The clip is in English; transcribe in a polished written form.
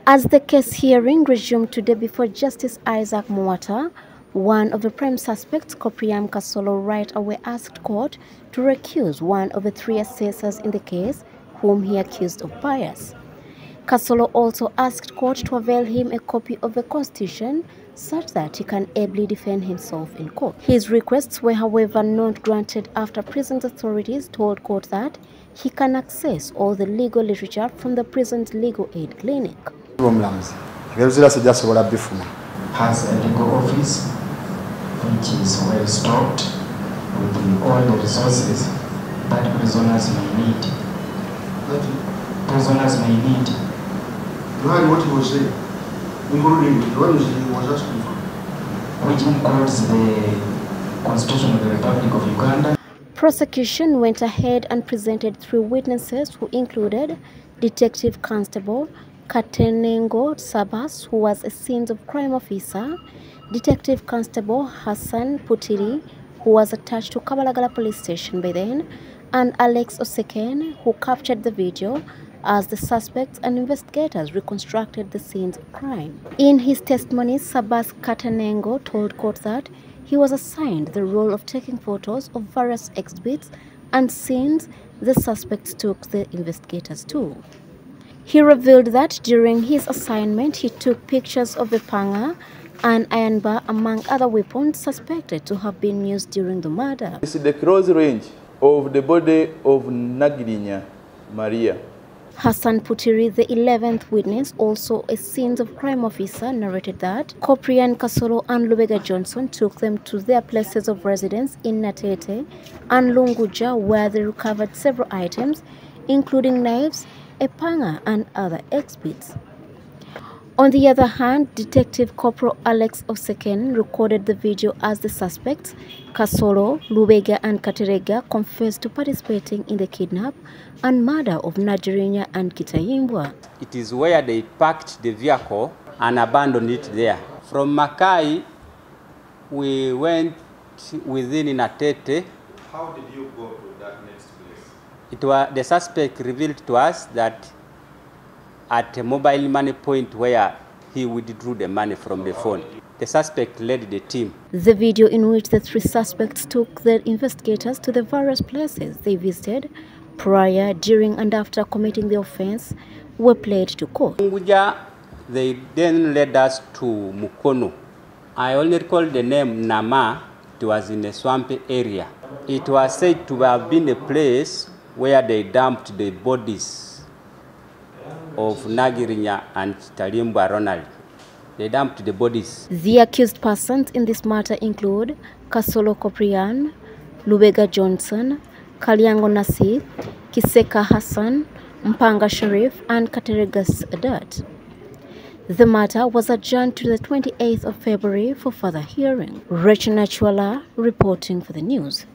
As the case hearing resumed today before Justice Isaac Muwata, one of the prime suspects, Cyprian Kasolo, right away asked court to recuse one of the three assessors in the case, whom he accused of bias. Kasolo also asked court to avail him a copy of the Constitution such that he can ably defend himself in court. His requests were, however, not granted after prison's authorities told court that he can access all the legal literature from the prison's legal aid clinic. Has a legal office which is well stocked with all the resources that prisoners may need. What he was saying, which includes the Constitution of the Republic of Uganda. Prosecution went ahead and presented three witnesses who included Detective Constable Katenengo Sabas, who was a scenes of crime officer, Detective Constable Hassan Putiri, who was attached to Kabalagala police station by then, and Alex Oseken, who captured the video as the suspects and investigators reconstructed the scenes of crime. In his testimony, Sabas Katenengo told court that he was assigned the role of taking photos of various exhibits and scenes the suspects took the investigators to. He revealed that during his assignment, he took pictures of the panga and iron bar, among other weapons suspected to have been used during the murder. This is the close range of the body of Nagirinya Maria. Hassan Putiri, the 11th witness, also a scenes of crime officer, narrated that Cyprian Kasolo and Lubega Johnson took them to their places of residence in Natete and Lunguja, where they recovered several items, including knives, a panga, and other exhibits. On the other hand, Detective Corporal Alex Oseken recorded the video as the suspects, Kasolo, Lubega, and Katerega, confessed to participating in the kidnap and murder of Nagirinya and Kitayimbwa. It is where they parked the vehicle and abandoned it there. From Makai, we went within Natete. How did you go to that next place? The suspect revealed to us that at a mobile money point where he withdrew the money from the phone. The suspect led the team. The video in which the three suspects took the investigators to the various places they visited prior, during, and after committing the offense were played to court. They then led us to Mukono. I only recall the name Nama. It was in a swampy area. It was said to have been a place where they dumped the bodies of Nagirinya and Kitayimbwa Ronald. They dumped the bodies. The accused persons in this matter include Kasolo Cyprian, Lubega Johnson, Kalyango Nasir, Kiseka Hassan, Mpanga Sharif, and Katerega Sadat. The matter was adjourned to the 28th of February for further hearing. Rachel Nachwala reporting for the news.